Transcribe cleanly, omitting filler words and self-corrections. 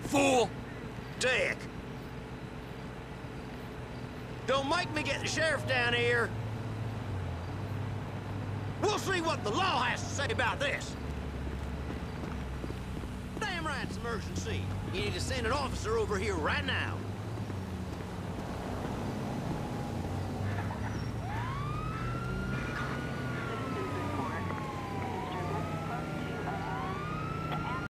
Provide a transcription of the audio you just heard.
fool! Dick! Don't make me get the sheriff down here. We'll see what the law has to say about this. Damn right it's an emergency. You need to send an officer over here right now.